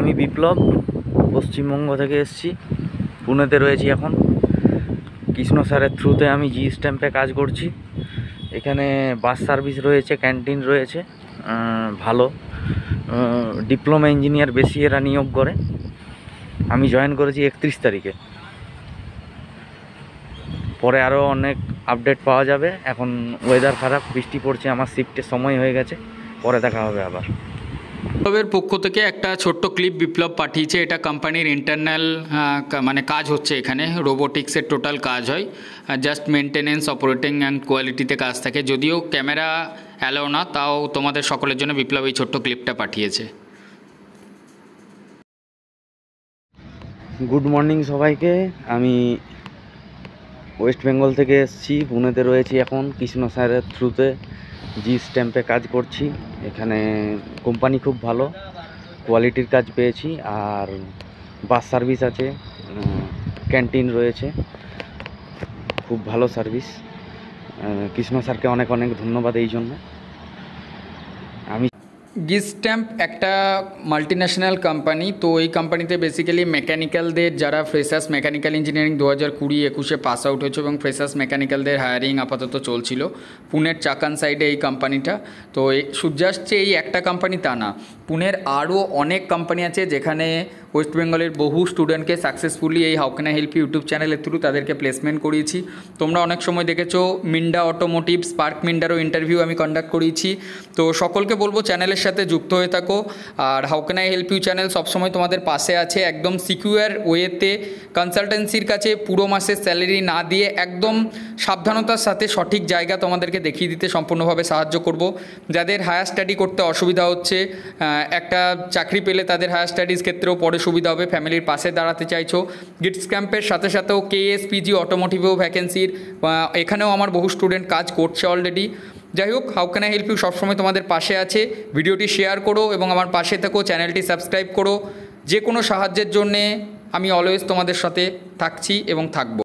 আমি বিপ্লব পশ্চিমবঙ্গ থেকে এসেছি, পুনেতে রয়েছি এখন। কৃষ্ণ স্যারের থ্রুতে আমি জি স্ট্যাম্পে কাজ করছি। এখানে বাস সার্ভিস রয়েছে, ক্যান্টিন রয়েছে, ভালো ডিপ্লোমা ইঞ্জিনিয়ার বেশি এরা নিয়োগ করে। আমি জয়েন করেছি 31 তারিখে। পরে আরও অনেক আপডেট পাওয়া যাবে। এখন ওয়েদার খারাপ, বৃষ্টি পড়ছে, আমার শিফটের সময় হয়ে গেছে, পরে দেখা হবে আবার। বিপ্লবের পক্ষ থেকে একটা ছোট্ট ক্লিপ বিপ্লব পাঠিয়েছে। এটা কোম্পানির ইন্টারনাল মানে কাজ হচ্ছে, এখানে রোবোটিক্সের টোটাল কাজ হয়, জাস্ট মেনটেনেন্স, অপারেটিং অ্যান্ড কোয়ালিটিতে কাজ থাকে। যদিও ক্যামেরা অ্যালাও না, তাও তোমাদের সকলের জন্য বিপ্লব এই ছোট্ট ক্লিপটা পাঠিয়েছে। গুড মর্নিং সবাইকে। আমি ওয়েস্ট বেঙ্গল থেকে এসেছি, পুনেতে রয়েছি এখন। কৃষ্ণ স্যারের থ্রুতে জি স্ট্যাম্পে কাজ করছি। এখানে কোম্পানি খুব ভালো, কোয়ালিটির কাজ পেয়েছি। আর বাস সার্ভিস আছে, ক্যান্টিন রয়েছে, খুব ভালো সার্ভিস। কৃষ্ণ স্যারকে অনেক অনেক ধন্যবাদ এই জন্য। আমি জি স্ট্যাম্প একটা মাল্টিন্যাশনাল কোম্পানি। তো এই কোম্পানিতে বেসিক্যালি মেকানিক্যালদের, যারা freshers mechanical engineering 2020-21 pass out হয়েছে এবং ফ্রেশার্স মেকানিক্যালদের হায়ারিং আপাতত চলছিল পুনের চাকান সাইডে এই কোম্পানিটা। তো সূর্যাস্তে এই একটা কোম্পানি তা না, পুনের আরও অনেক কোম্পানি আছে যেখানে ওয়েস্ট বেঙ্গলের বহু স্টুডেন্টকে সাকসেসফুলি এই how can I help YouTube চ্যানেলের থ্রু তাদেরকে প্লেসমেন্ট করিয়েছি। তোমরা অনেক সময় দেখেছো মিন্ডা অটোমোটিভ, স্পার্ক মিন্ডারও ইন্টারভিউ আমি কন্ডাক্ট করিয়েছি। তো সকলকে বলবো চ্যানেলের সাথে যুক্ত হয়ে থাকো। আর how can I help you channel সবসময় তোমাদের পাশে আছে, একদম সিকিউর ওয়েতে, কনসালটেন্সির কাছে পুরো মাসের স্যালারি না দিয়ে একদম সাবধানতার সাথে সঠিক জায়গা তোমাদেরকে দেখিয়ে দিতে সম্পূর্ণভাবে সাহায্য করব। যাদের হায়ার স্টাডি করতে অসুবিধা হচ্ছে, একটা চাকরি পেলে তাদের হায়ার স্টাডিজ ক্ষেত্রেও পরে সুবিধা হবে, ফ্যামিলির পাশে দাঁড়াতে চাইছো, গিটস ক্যাম্পের সাথে সাথেও কেএসপিজি অটোমোটিভেও ভ্যাকেন্সির, এখানেও আমার বহু স্টুডেন্ট কাজ করছে অলরেডি। যাই হোক, how can I help you সবসময় তোমাদের পাশে আছে। ভিডিওটি শেয়ার করো এবং আমার পাশে থেকো, চ্যানেলটি সাবস্ক্রাইব করো। যে কোনো সাহায্যের জন্যে আমি অলওয়েজ তোমাদের সাথে থাকছি এবং থাকবো।